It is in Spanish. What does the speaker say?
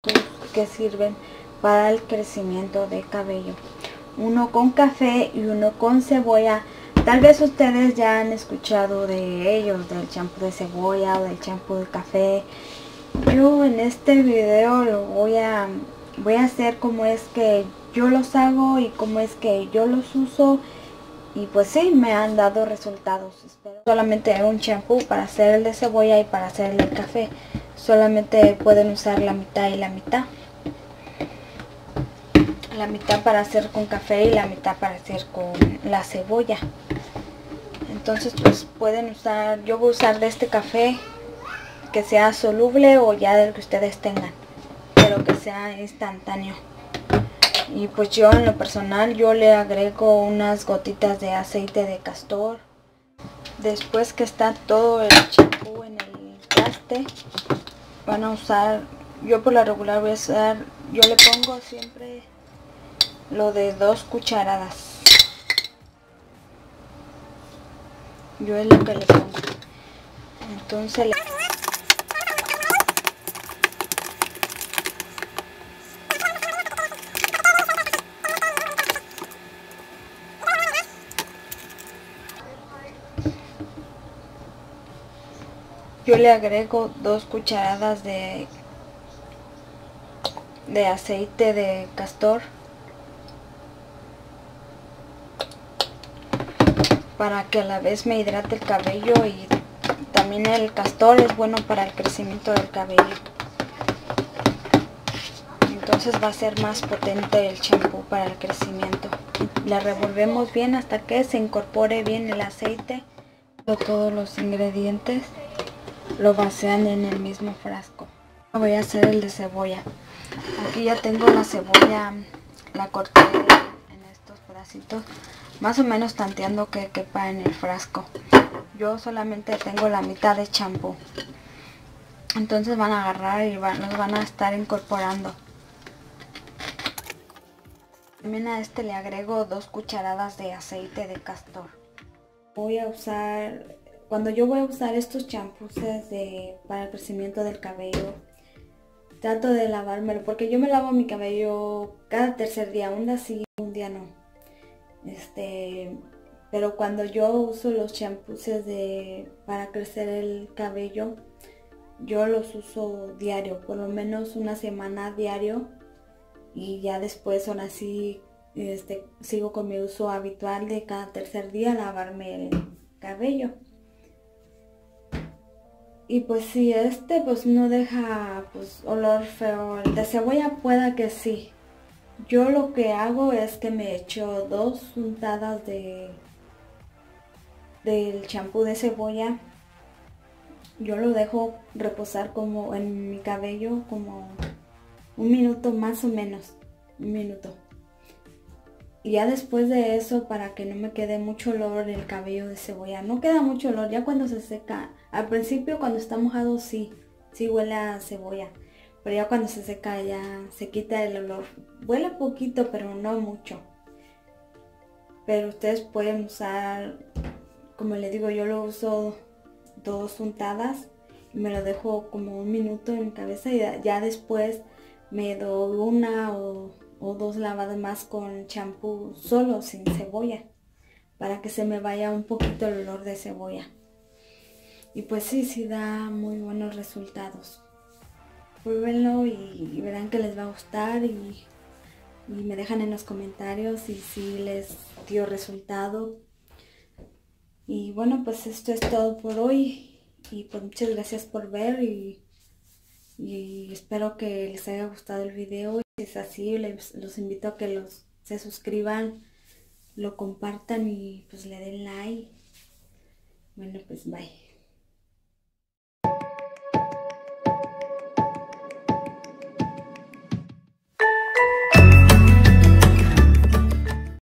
que sirven para el crecimiento de cabello. Uno con café y uno con cebolla. Tal vez ustedes ya han escuchado de ellos, del champú de cebolla o del champú de café. Yo en este video lo voy a hacer como es que yo los hago y cómo es que yo los uso. Y pues sí, me han dado resultados. Espero. Solamente un champú para hacer el de cebolla y para hacer el de café. Solamente pueden usar la mitad y la mitad. La mitad para hacer con café y la mitad para hacer con la cebolla. Entonces pues pueden usar, yo voy a usar de este café que sea soluble o ya del que ustedes tengan, pero que sea instantáneo. Y pues yo en lo personal yo le agrego unas gotitas de aceite de castor. Después que está todo el champú en el traste, van a usar, yo por lo regular voy a usar, yo le pongo siempre lo de 2 cucharadas. Yo es lo que le pongo. Entonces yo le agrego 2 cucharadas de aceite de castor para que a la vez me hidrate el cabello, y también el castor es bueno para el crecimiento del cabello. Entonces va a ser más potente el champú para el crecimiento. La revolvemos bien hasta que se incorpore bien el aceite. Todos los ingredientes lo vacían en el mismo frasco. Voy a hacer el de cebolla. Aquí ya tengo la cebolla, la corté en estos pedacitos, más o menos tanteando que quepa en el frasco. Yo solamente tengo la mitad de champú. Entonces van a agarrar y los van a estar incorporando. También a este le agrego 2 cucharadas de aceite de castor. Voy a usar, cuando yo voy a usar estos champús para el crecimiento del cabello, trato de lavármelo, porque yo me lavo mi cabello cada tercer día, un día sí, un día no. Pero cuando yo uso los champús para crecer el cabello, yo los uso diario, por lo menos una semana diario. Y ya después ahora sí sigo con mi uso habitual de cada tercer día lavarme el cabello. Y pues si pues no deja pues olor feo, el de cebolla pueda que sí. Yo lo que hago es que me echo 2 untadas del champú de cebolla. Yo lo dejo reposar como en mi cabello como un minuto más o menos, un minuto. Y ya después de eso, para que no me quede mucho olor el cabello de cebolla, no queda mucho olor, ya cuando se seca. Al principio cuando está mojado sí huele a cebolla, pero ya cuando se seca ya se quita el olor. Huele poquito, pero no mucho. Pero ustedes pueden usar, como les digo, yo lo uso 2 untadas y me lo dejo como un minuto en mi cabeza, y ya después me doy una o 2 lavadas más con champú solo, sin cebolla, para que se me vaya un poquito el olor de cebolla. Y pues sí da muy buenos resultados. Pruébenlo y verán que les va a gustar, y me dejan en los comentarios si les dio resultado. Y bueno, pues esto es todo por hoy, y pues muchas gracias por ver, y espero que les haya gustado el video. Si es así, los invito a que se suscriban, lo compartan y pues le den like. Bueno, pues bye.